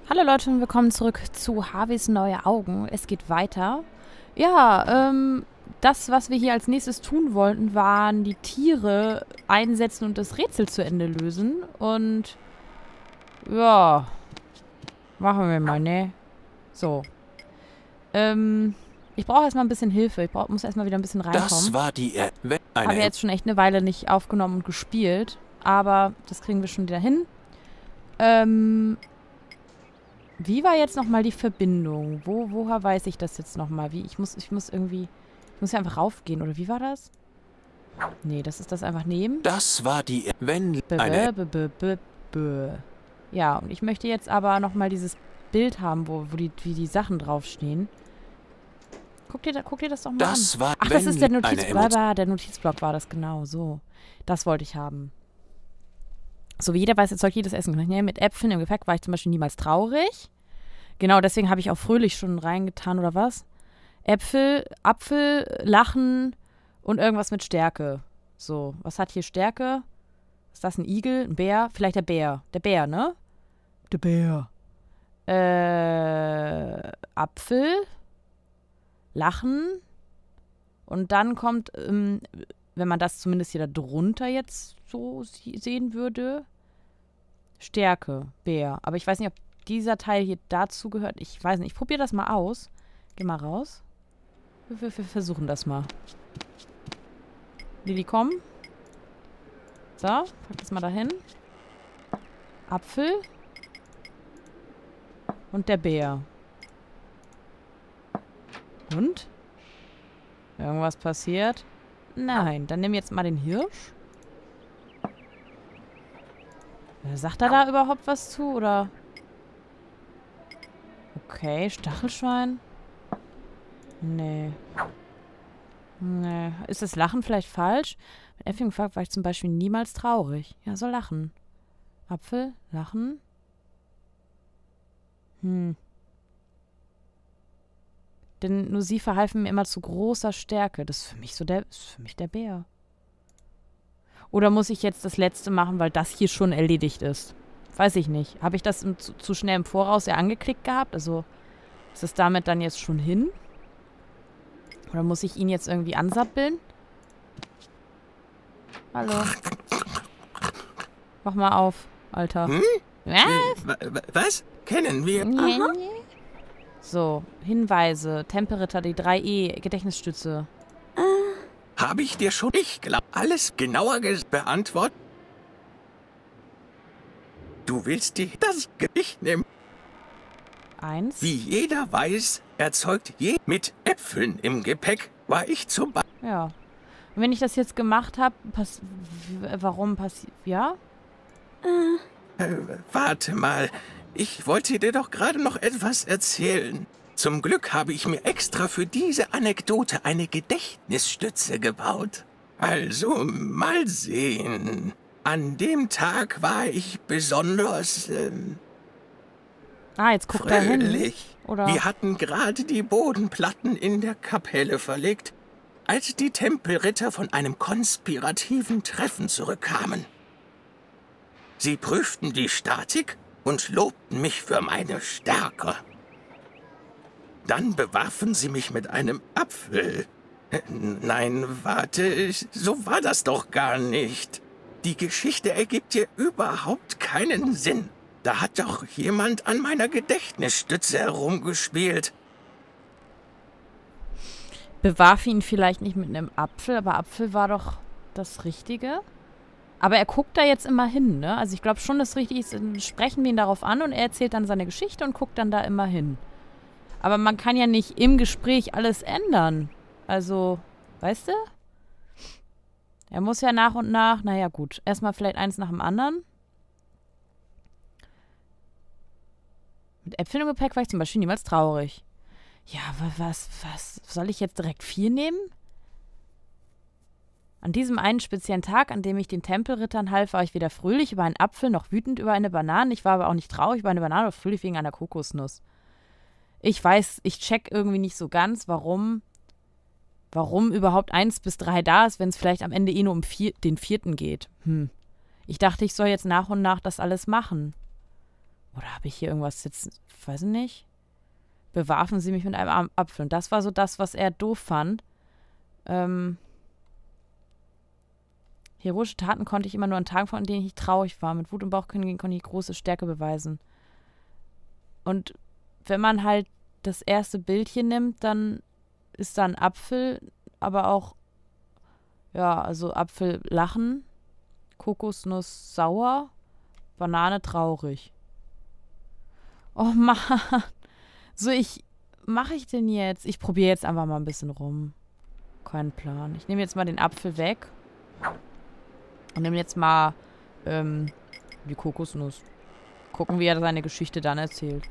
Hallo Leute und willkommen zurück zu Harveys neue Augen. Es geht weiter. Ja, das, was wir hier als nächstes tun wollten, waren die Tiere einsetzen und das Rätsel zu Ende lösen. Und ja, machen wir mal, ne? So. Ich brauche erstmal ein bisschen Hilfe. Muss erstmal wieder ein bisschen reinkommen. Das war die Habe jetzt schon echt eine Weile nicht aufgenommen und gespielt. Aber das kriegen wir schon wieder hin. Wie war jetzt nochmal die Verbindung? Woher weiß ich das jetzt nochmal? Ich muss ja einfach raufgehen, oder wie war das? Nee, das ist das einfach nehmen. Das war die Ja, und ich möchte jetzt aber nochmal dieses Bild haben, wie die Sachen draufstehen. Guck dir das doch mal an. Ach, das ist der Notizblock. Der Notizblock war das, genau, so. Das wollte ich haben. So wie jeder weiß, erzeugt jedes Essen. Mit Äpfeln im Gepäck war ich zum Beispiel niemals traurig. Genau, deswegen habe ich auch fröhlich schon reingetan, oder was? Apfel, Lachen und irgendwas mit Stärke. So, was hat hier Stärke? Ist das ein Igel? Ein Bär? Vielleicht der Bär. Der Bär, ne? Der Bär. Apfel, Lachen und dann kommt, wenn man das zumindest hier da drunter jetzt so sehen würde, Stärke, Bär. Aber ich weiß nicht, ob dieser Teil hier dazu gehört. Ich weiß nicht, ich probiere das mal aus. Geh mal raus. Wir versuchen das mal. Lili, komm. So, pack das mal dahin. Apfel. Und der Bär. Und? Irgendwas passiert? Nein, dann nimm jetzt mal den Hirsch. Sagt er da überhaupt was zu, oder? Okay, Stachelschwein? Nee. Nee. Ist das Lachen vielleicht falsch? Mit Äpfeln gefragt war ich zum Beispiel niemals traurig. Ja, soll lachen. Apfel, Lachen. Denn nur sie verhalfen mir immer zu großer Stärke. Das ist für mich der Bär. Oder muss ich jetzt das letzte machen, weil das hier schon erledigt ist? Weiß ich nicht. Habe ich das zu schnell im Voraus ja angeklickt gehabt? Also ist es damit dann jetzt schon hin? Oder muss ich ihn jetzt irgendwie ansappeln? Hallo. Mach mal auf, Alter. Was? Kennen wir? Aha. So, Hinweise. Tempelritter, die 3E, Gedächtnisstütze. Habe ich dir schon, ich glaube, alles genauer beantwortet? Du willst dir das Gedicht nehmen? 1. Wie jeder weiß, erzeugt mit Äpfeln im Gepäck, war ich zum Beispiel. Ja. Und wenn ich das jetzt gemacht habe, warum passiert... Ja? Warte mal, ich wollte dir doch gerade noch etwas erzählen. Zum Glück habe ich mir extra für diese Anekdote eine Gedächtnisstütze gebaut. Also, mal sehen. An dem Tag war ich besonders, jetzt guckt er hin. fröhlich. Oder? Wir hatten gerade die Bodenplatten in der Kapelle verlegt, als die Tempelritter von einem konspirativen Treffen zurückkamen. Sie prüften die Statik und lobten mich für meine Stärke. Dann bewarfen sie mich mit einem Apfel. Nein, warte, so war das doch gar nicht. Die Geschichte ergibt hier überhaupt keinen Sinn. Da hat doch jemand an meiner Gedächtnisstütze herumgespielt. Bewarf ihn vielleicht nicht mit einem Apfel, aber Apfel war doch das Richtige. Aber er guckt da jetzt immer hin, ne? Also ich glaube schon, das Richtige ist, sprechen wir ihn darauf an und er erzählt dann seine Geschichte und guckt dann da immer hin. Aber man kann ja nicht im Gespräch alles ändern. Also, weißt du? Er muss ja nach und nach, naja gut, erstmal vielleicht eins nach dem anderen. Mit Äpfeln im Gepäck war ich zum Beispiel niemals traurig. Ja, was soll ich jetzt direkt 4 nehmen? An diesem einen speziellen Tag, an dem ich den Tempelrittern half, war ich weder fröhlich über einen Apfel noch wütend über eine Banane. Ich war aber auch nicht traurig über eine Banane oder fröhlich wegen einer Kokosnuss. Ich weiß, ich check irgendwie nicht so ganz, warum überhaupt 1 bis 3 da ist, wenn es vielleicht am Ende nur um den 4. geht. Ich dachte, ich soll jetzt nach und nach das alles machen. Oder habe ich hier irgendwas jetzt, weiß ich nicht. Bewarfen sie mich mit einem Apfel. Und das war so das, was er doof fand. Heroische Taten konnte ich immer nur an Tagen, von denen ich traurig war. Mit Wut und Bauchkündigen konnte ich große Stärke beweisen. Und wenn man halt das erste Bildchen nimmt, dann ist da ein Apfel, aber auch, ja, also Apfel lachen, Kokosnuss sauer, Banane traurig. Oh Mann. So, mache ich denn jetzt? Ich probiere jetzt einfach mal ein bisschen rum. Kein Plan. Ich nehme jetzt mal den Apfel weg. Und nehme jetzt mal die Kokosnuss. Gucken, wie er seine Geschichte dann erzählt.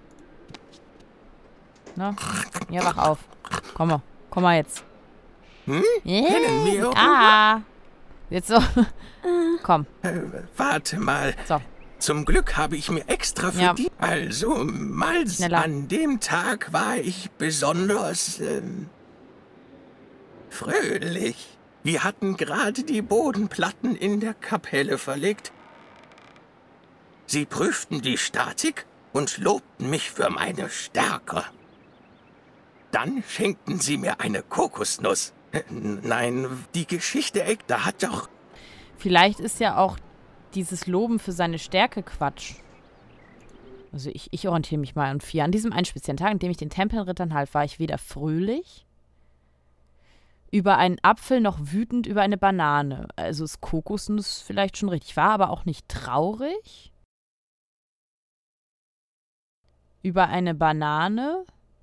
Na? Ja, wach auf. Komm mal jetzt. Kennen wir? Jetzt so. Komm. Warte mal. So. Zum Glück habe ich mir extra für die... Also, mal schneller. An dem Tag war ich besonders fröhlich. Wir hatten gerade die Bodenplatten in der Kapelle verlegt. Sie prüften die Statik und lobten mich für meine Stärke. Dann schenkten sie mir eine Kokosnuss. Nein, die Geschichte, da hat doch... Vielleicht ist ja auch dieses Loben für seine Stärke Quatsch. Also ich orientiere mich mal an 4. An diesem einen speziellen Tag, an dem ich den Tempelrittern half, war ich weder fröhlich über einen Apfel noch wütend über eine Banane. Also ist Kokosnuss vielleicht schon richtig, war aber auch nicht traurig. Über eine Banane.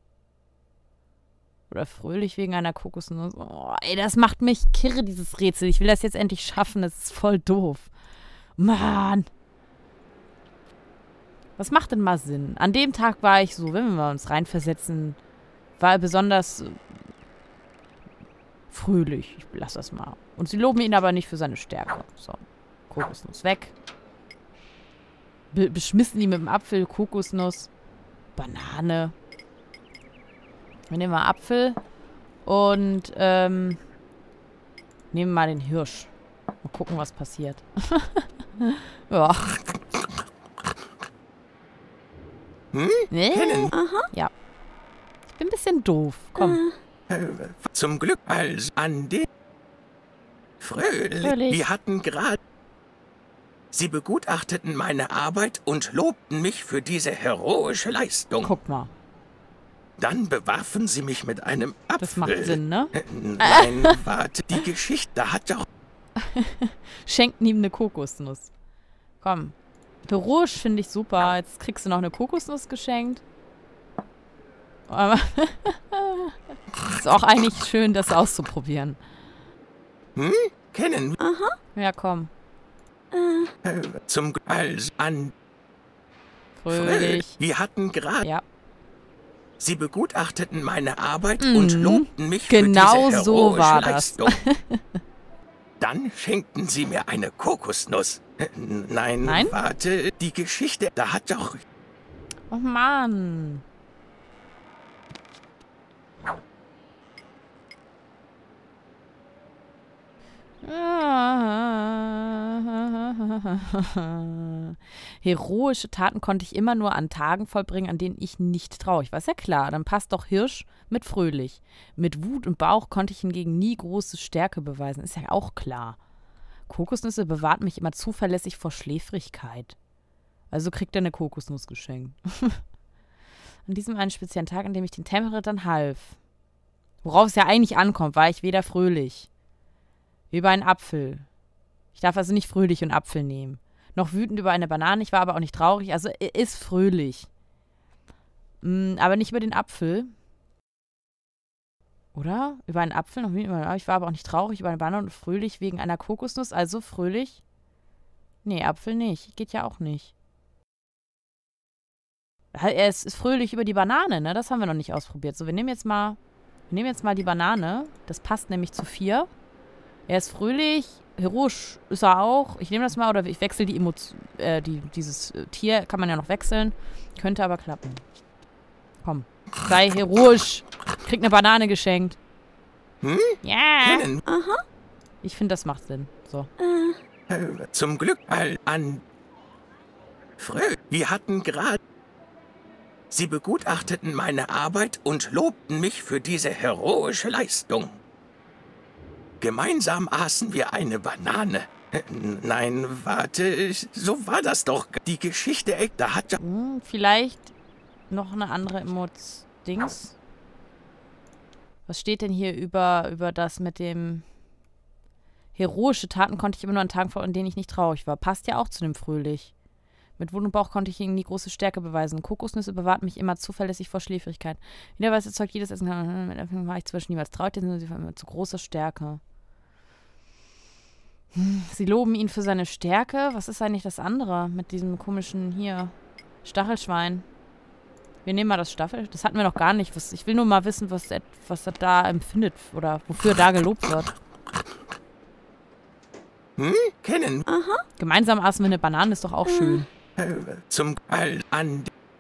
Oder fröhlich wegen einer Kokosnuss. Oh, ey, das macht mich kirre, dieses Rätsel. Ich will das jetzt endlich schaffen. Das ist voll doof. Mann. Was macht denn mal Sinn? An dem Tag war ich so, wenn wir uns reinversetzen, war er besonders fröhlich. Ich lasse das mal. Und sie loben ihn aber nicht für seine Stärke. So, Kokosnuss weg. Beschmissen ihn mit dem Apfel, Kokosnuss, Banane. Wir nehmen mal Apfel und nehmen mal den Hirsch. Mal gucken, was passiert. Ja. Kennen? Ja. Ich bin ein bisschen doof. Komm. Zum Glück also an den... Fröhlich. Wir hatten gerade... Sie begutachteten meine Arbeit und lobten mich für diese heroische Leistung. Guck mal. Dann bewarfen sie mich mit einem Apfel. Das macht Sinn, ne? Nein, warte. Die Geschichte hat doch... Schenken ihm eine Kokosnuss. Komm. Heroisch finde ich super. Jetzt kriegst du noch eine Kokosnuss geschenkt. Aber ist auch eigentlich schön, das auszuprobieren. Kennen? Ja, komm. Zum also an... Fröhlich. Wir hatten gerade... Ja. Sie begutachteten meine Arbeit und lobten mich genau für diese so heroische war das. Leistung. Dann schenkten sie mir eine Kokosnuss. Nein, warte, die Geschichte, da hat doch... Oh Mann. Heroische Taten konnte ich immer nur an Tagen vollbringen, an denen ich nicht traurig war. Ist ja klar, dann passt doch Hirsch mit fröhlich. Mit Wut und Bauch konnte ich hingegen nie große Stärke beweisen. Ist ja auch klar. Kokosnüsse bewahrt mich immer zuverlässig vor Schläfrigkeit. Also kriegt er eine Kokosnuss geschenkt. An diesem einen speziellen Tag, an dem ich den Tempelrittern half. Worauf es ja eigentlich ankommt, war ich weder fröhlich. Über einen Apfel. Ich darf also nicht fröhlich und Apfel nehmen. Noch wütend über eine Banane, ich war aber auch nicht traurig, also er ist fröhlich. Aber nicht über den Apfel. Oder? Über einen Apfel, noch wütend über eine Banane, ich war aber auch nicht traurig über eine Banane und fröhlich wegen einer Kokosnuss, also fröhlich. Nee, Apfel nicht. Geht ja auch nicht. Er ist fröhlich über die Banane, ne? Das haben wir noch nicht ausprobiert. So, wir nehmen jetzt mal die Banane. Das passt nämlich zu 4. Er ist fröhlich, heroisch ist er auch. Ich nehme das mal, oder ich wechsle die Emotion, dieses Tier kann man ja noch wechseln. Könnte aber klappen. Komm, sei heroisch. Krieg eine Banane geschenkt. Ja. Ich finde, das macht Sinn. So. Zum Glück an... Wir hatten gerade... Sie begutachteten meine Arbeit und lobten mich für diese heroische Leistung. Gemeinsam aßen wir eine Banane. Nein, warte, so war das doch. Die Geschichte, da hat ja... Vielleicht noch eine andere Dings. Was steht denn hier über das mit dem... Heroische Taten konnte ich immer nur an Tagen vollbringen, an denen ich nicht traurig war. Passt ja auch zu dem Fröhlich. Mit Wut und Bauch konnte ich ihnen die große Stärke beweisen. Kokosnüsse bewahrten mich immer zuverlässig vor Schläfrigkeit. Wieder weiß erzeugt jedes Essen. Mit Äpfeln war ich zwischen niemals traurig, denn sie waren immer zu großer Stärke. Sie loben ihn für seine Stärke. Was ist eigentlich das andere mit diesem komischen hier Stachelschwein? Wir nehmen mal das Staffel. Das hatten wir noch gar nicht. Ich will nur mal wissen, was er da empfindet oder wofür er da gelobt wird. Kennen. Aha. Gemeinsam aßen wir eine Banane, ist doch auch schön. Zum Teil an...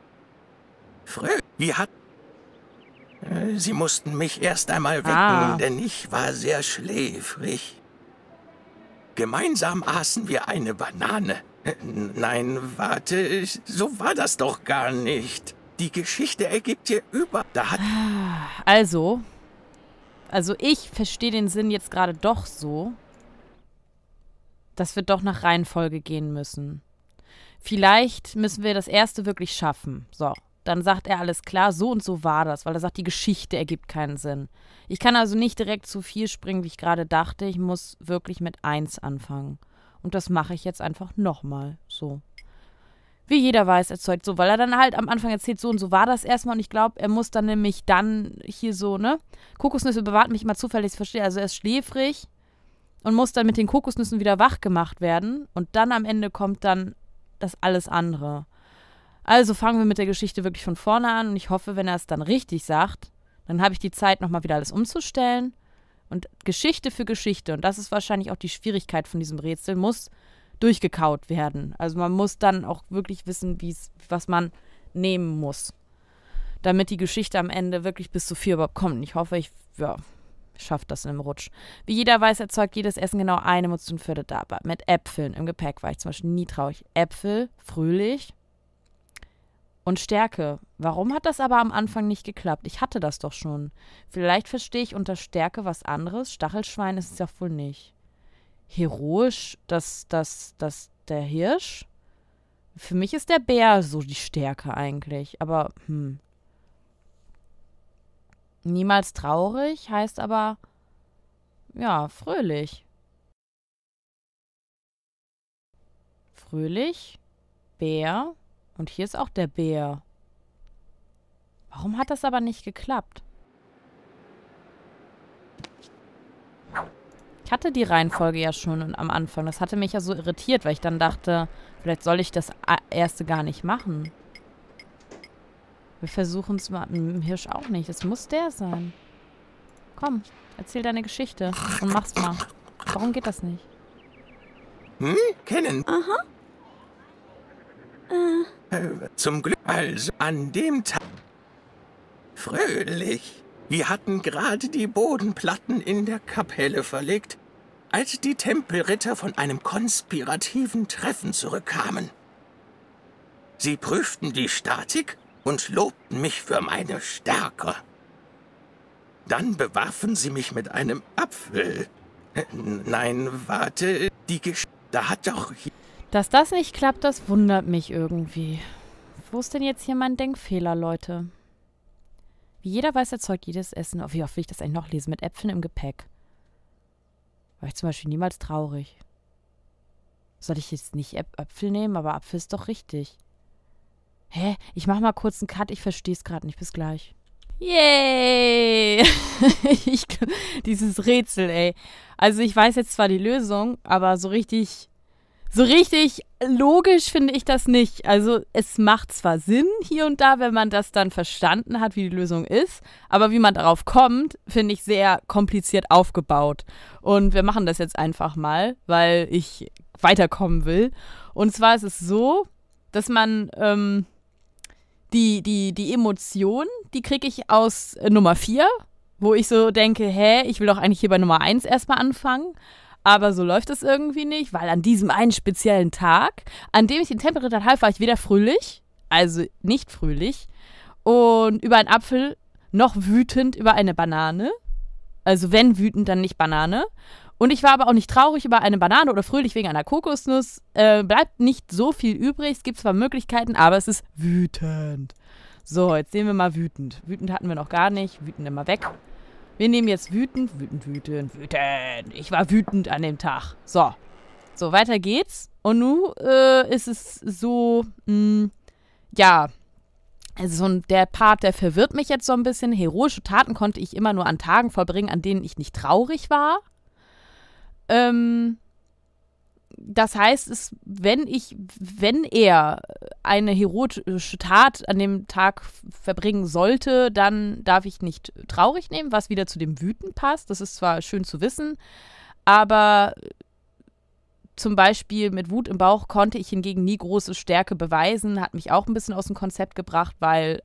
Wie hat... Sie mussten mich erst einmal wecken, denn ich war sehr schläfrig. Gemeinsam aßen wir eine Banane. Nein, warte, so war das doch gar nicht. Die Geschichte ergibt hier da hat... Also ich verstehe den Sinn jetzt gerade doch so, dass wir doch nach Reihenfolge gehen müssen. Vielleicht müssen wir das erste wirklich schaffen. So, dann sagt er, alles klar, so und so war das, weil er sagt, die Geschichte ergibt keinen Sinn. Ich kann also nicht direkt zu viel springen, wie ich gerade dachte. Ich muss wirklich mit 1 anfangen. Und das mache ich jetzt einfach nochmal. So. Wie jeder weiß, erzeugt so, weil er dann halt am Anfang erzählt, so und so war das erstmal. Und ich glaube, er muss dann nämlich dann hier so, ne? Kokosnüsse bewahrt mich immer zufällig, ich verstehe. Also er ist schläfrig und muss dann mit den Kokosnüssen wieder wach gemacht werden. Und dann am Ende kommt dann das alles andere. Also fangen wir mit der Geschichte wirklich von vorne an. Und ich hoffe, wenn er es dann richtig sagt, dann habe ich die Zeit, nochmal wieder alles umzustellen. Und Geschichte für Geschichte, und das ist wahrscheinlich auch die Schwierigkeit von diesem Rätsel, muss durchgekaut werden. Also man muss dann auch wirklich wissen, was man nehmen muss, damit die Geschichte am Ende wirklich bis zu 4 überhaupt kommt. Und ich hoffe, ich schaffe das in einem Rutsch. Wie jeder weiß, erzeugt jedes Essen genau eine Emotion für den Dabei. Mit Äpfeln im Gepäck war ich zum Beispiel nie traurig. Äpfel, fröhlich und Stärke. Warum hat das aber am Anfang nicht geklappt? Ich hatte das doch schon. Vielleicht verstehe ich unter Stärke was anderes. Stachelschwein ist es ja wohl nicht. Heroisch, der Hirsch? Für mich ist der Bär so die Stärke eigentlich. Aber, niemals traurig heißt aber, ja, fröhlich. Fröhlich, Bär. Und hier ist auch der Bär. Warum hat das aber nicht geklappt? Ich hatte die Reihenfolge ja schon am Anfang. Das hatte mich ja so irritiert, weil ich dann dachte, vielleicht soll ich das erste gar nicht machen. Wir versuchen es mal mit dem Hirsch auch nicht. Es muss der sein. Komm, erzähl deine Geschichte und mach's mal. Warum geht das nicht? Kennen. Aha. Zum Glück also an dem Tag. Fröhlich. Wir hatten gerade die Bodenplatten in der Kapelle verlegt, als die Tempelritter von einem konspirativen Treffen zurückkamen. Sie prüften die Statik und lobten mich für meine Stärke. Dann bewarfen sie mich mit einem Apfel. Nein, warte, die Geschichte, da hat doch... Dass das nicht klappt, das wundert mich irgendwie. Wo ist denn jetzt hier mein Denkfehler, Leute? Wie jeder weiß, erzeugt jedes Essen. Oh, wie oft will ich das eigentlich noch lesen? Mit Äpfeln im Gepäck. War ich zum Beispiel niemals traurig. Soll ich jetzt nicht Äpfel nehmen? Aber Apfel ist doch richtig. Hä? Ich mach mal kurz einen Cut. Ich verstehe es gerade nicht. Bis gleich. Yay! Dieses Rätsel, ey. Also ich weiß jetzt zwar die Lösung, aber so richtig logisch finde ich das nicht. Also es macht zwar Sinn hier und da, wenn man das dann verstanden hat, wie die Lösung ist, aber wie man darauf kommt, finde ich sehr kompliziert aufgebaut. Und wir machen das jetzt einfach mal, weil ich weiterkommen will. Und zwar ist es so, dass man die Emotion, die kriege ich aus Nummer 4, wo ich so denke, ich will doch eigentlich hier bei Nummer 1 erstmal anfangen. Aber so läuft es irgendwie nicht, weil an diesem einen speziellen Tag, an dem ich den Tempelritter half, war ich weder fröhlich, also nicht fröhlich, und über einen Apfel, noch wütend über eine Banane. Also wenn wütend, dann nicht Banane. Und ich war aber auch nicht traurig über eine Banane oder fröhlich wegen einer Kokosnuss. Bleibt nicht so viel übrig. Es gibt zwar Möglichkeiten, aber es ist wütend. So, jetzt sehen wir mal wütend. Wütend hatten wir noch gar nicht. Wütend immer weg. Wir nehmen jetzt wütend. Wütend. Ich war wütend an dem Tag. So, weiter geht's. Und nun ist es so, ja, also der Part, der verwirrt mich jetzt so ein bisschen. Heroische Taten konnte ich immer nur an Tagen vollbringen, an denen ich nicht traurig war. Das heißt, wenn er eine heroische Tat an dem Tag verbringen sollte, dann darf ich nicht traurig nehmen, was wieder zu dem Wüten passt. Das ist zwar schön zu wissen, aber zum Beispiel mit Wut im Bauch konnte ich hingegen nie große Stärke beweisen, hat mich auch ein bisschen aus dem Konzept gebracht, weil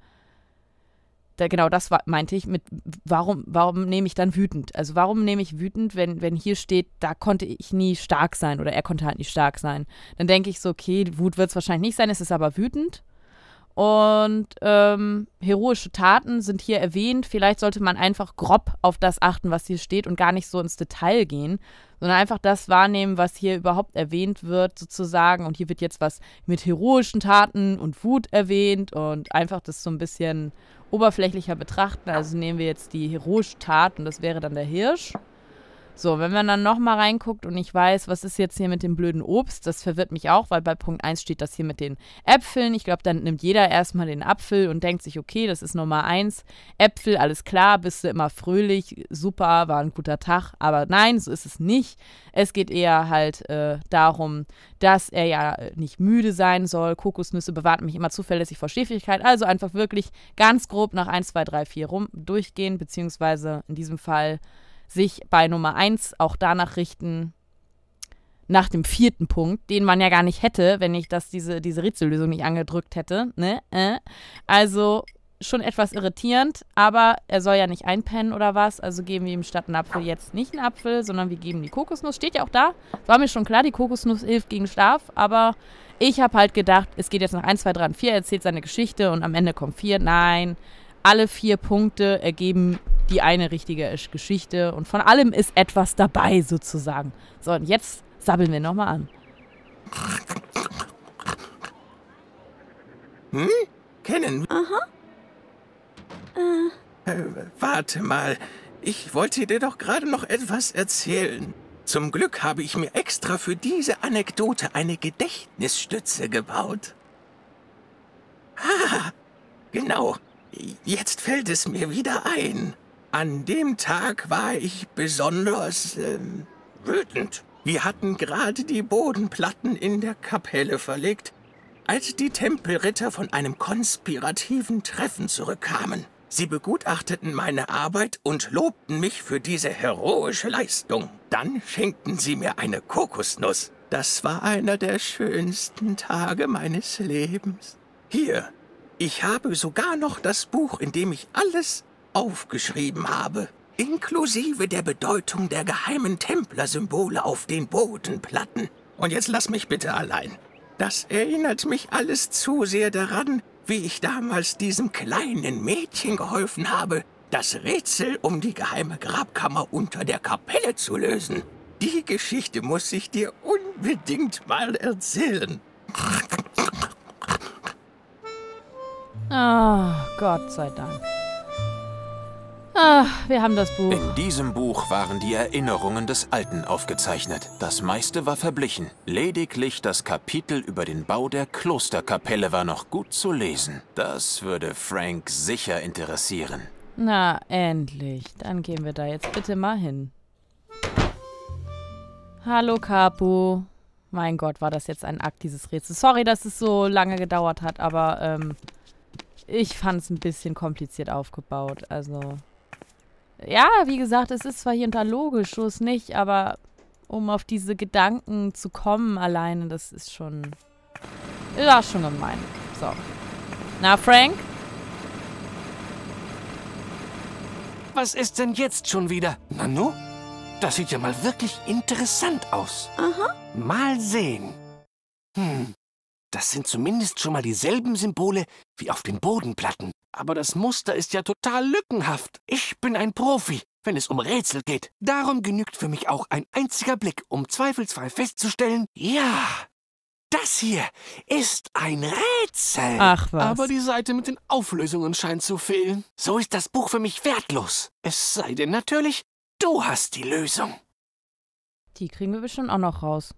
genau das meinte ich mit, warum nehme ich dann wütend? Also warum nehme ich wütend, wenn hier steht, da konnte ich nie stark sein oder er konnte halt nicht stark sein. Dann denke ich so, okay, Wut wird es wahrscheinlich nicht sein, es ist aber wütend. Und heroische Taten sind hier erwähnt. Vielleicht sollte man einfach grob auf das achten, was hier steht und gar nicht so ins Detail gehen, sondern einfach das wahrnehmen, was hier überhaupt erwähnt wird sozusagen. Und hier wird jetzt was mit heroischen Taten und Wut erwähnt und einfach das so ein bisschen oberflächlicher betrachten. Also nehmen wir jetzt die heroische Tat und das wäre dann der Hirsch. So, wenn man dann nochmal reinguckt und ich weiß, was ist jetzt hier mit dem blöden Obst, das verwirrt mich auch, weil bei Punkt 1 steht das hier mit den Äpfeln. Ich glaube, dann nimmt jeder erstmal den Apfel und denkt sich, okay, das ist Nummer 1. Äpfel, alles klar, bist du immer fröhlich, super, war ein guter Tag. Aber nein, so ist es nicht. Es geht eher halt darum, dass er ja nicht müde sein soll. Kokosnüsse bewahren mich immer zuverlässig vor Schläfrigkeit. Also einfach wirklich ganz grob nach 1, 2, 3, 4 durchgehen, beziehungsweise in diesem Fall sich bei Nummer 1 auch danach richten, nach dem 4. Punkt, den man ja gar nicht hätte, wenn ich diese Rätsellösung nicht angedrückt hätte. Ne? Also schon etwas irritierend, aber er soll ja nicht einpennen oder was, also geben wir ihm statt einen Apfel jetzt nicht einen Apfel, sondern wir geben die Kokosnuss. Steht ja auch da, war mir schon klar, die Kokosnuss hilft gegen Schlaf, aber ich habe halt gedacht, es geht jetzt nach 1, 2, 3 und 4, er erzählt seine Geschichte und am Ende kommt 4. Nein, alle 4 Punkte ergeben die eine richtige Geschichte und von allem ist etwas dabei sozusagen. So, und jetzt sabbeln wir nochmal an. Kennen? Aha. Warte mal, ich wollte dir doch gerade noch etwas erzählen. Zum Glück habe ich mir extra für diese Anekdote eine Gedächtnisstütze gebaut. Ah, genau. Jetzt fällt es mir wieder ein. An dem Tag war ich besonders wütend. Wir hatten gerade die Bodenplatten in der Kapelle verlegt, als die Tempelritter von einem konspirativen Treffen zurückkamen. Sie begutachteten meine Arbeit und lobten mich für diese heroische Leistung. Dann schenkten sie mir eine Kokosnuss. Das war einer der schönsten Tage meines Lebens. Hier, ich habe sogar noch das Buch, in dem ich alles aufgeschrieben habe, inklusive der Bedeutung der geheimen Templersymbole auf den Bodenplatten. Und jetzt lass mich bitte allein. Das erinnert mich alles zu sehr daran, wie ich damals diesem kleinen Mädchen geholfen habe, das Rätsel um die geheime Grabkammer unter der Kapelle zu lösen. Die Geschichte muss ich dir unbedingt mal erzählen. Oh, Gott sei Dank. Wir haben das Buch. In diesem Buch waren die Erinnerungen des Alten aufgezeichnet. Das meiste war verblichen. Lediglich das Kapitel über den Bau der Klosterkapelle war noch gut zu lesen. Das würde Frank sicher interessieren. Na, endlich. Dann gehen wir da jetzt bitte mal hin. Hallo, Capo. Mein Gott, war das jetzt ein Akt, dieses Rätsel. Sorry, dass es so lange gedauert hat, aber ich fand es ein bisschen kompliziert aufgebaut. Also, ja, wie gesagt, es ist zwar hier und da logisch, so ist nicht, aber um auf diese Gedanken zu kommen alleine, das ist schon... Ja, schon gemein. So. Na, Frank? Was ist denn jetzt schon wieder? Nanu? Das sieht ja mal wirklich interessant aus. Aha. Mal sehen. Das sind zumindest schon mal dieselben Symbole wie auf den Bodenplatten. Aber das Muster ist ja total lückenhaft. Ich bin ein Profi, wenn es um Rätsel geht. Darum genügt für mich auch ein einziger Blick, um zweifelsfrei festzustellen, ja, das hier ist ein Rätsel. Ach was. Aber die Seite mit den Auflösungen scheint zu fehlen. So ist das Buch für mich wertlos. Es sei denn natürlich, du hast die Lösung. Die kriegen wir bestimmt auch noch raus.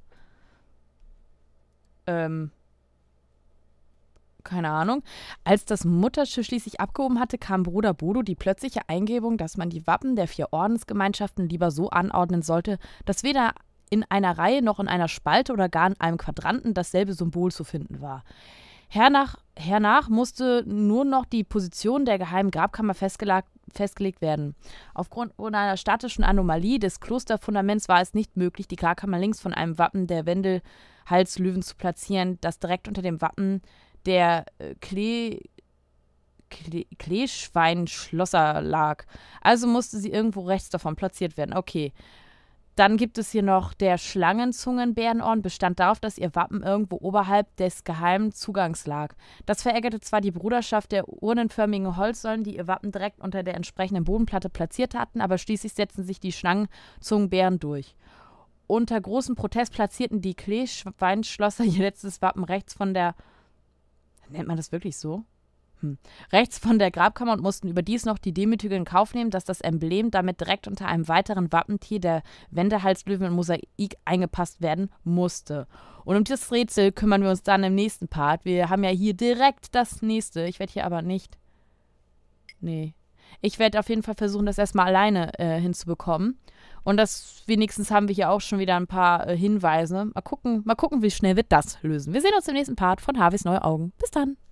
Keine Ahnung. Als das Mutterschiff schließlich abgehoben hatte, kam Bruder Bodo die plötzliche Eingebung, dass man die Wappen der 4 Ordensgemeinschaften lieber so anordnen sollte, dass weder in einer Reihe noch in einer Spalte oder gar in einem Quadranten dasselbe Symbol zu finden war. Hernach musste nur noch die Position der geheimen Grabkammer festgelegt werden. Aufgrund einer statischen Anomalie des Klosterfundaments war es nicht möglich, die Grabkammer links von einem Wappen der Wendelhalslöwen zu platzieren, das direkt unter dem Wappen der Kleeschweinschlosser lag. Also musste sie irgendwo rechts davon platziert werden. Okay. Dann gibt es hier noch der Schlangenzungenbärenorden, bestand darauf, dass ihr Wappen irgendwo oberhalb des geheimen Zugangs lag. Das verärgerte zwar die Bruderschaft der urnenförmigen Holzsäulen, die ihr Wappen direkt unter der entsprechenden Bodenplatte platziert hatten, aber schließlich setzten sich die Schlangenzungenbären durch. Unter großem Protest platzierten die Kleeschweinschlosser ihr letztes Wappen rechts von der... Nennt man das wirklich so? Rechts von der Grabkammer und mussten überdies noch die Demütigung in Kauf nehmen, dass das Emblem damit direkt unter einem weiteren Wappentier der Wendehalslöwen in Mosaik eingepasst werden musste. Und um dieses Rätsel kümmern wir uns dann im nächsten Part. Wir haben ja hier direkt das nächste. Ich werde hier aber nicht... Nee. Ich werde auf jeden Fall versuchen, das erstmal alleine hinzubekommen. Und das wenigstens haben wir hier auch schon wieder ein paar Hinweise. Mal gucken, wie schnell wir das lösen. Wir sehen uns im nächsten Part von Harveys Neue Augen. Bis dann.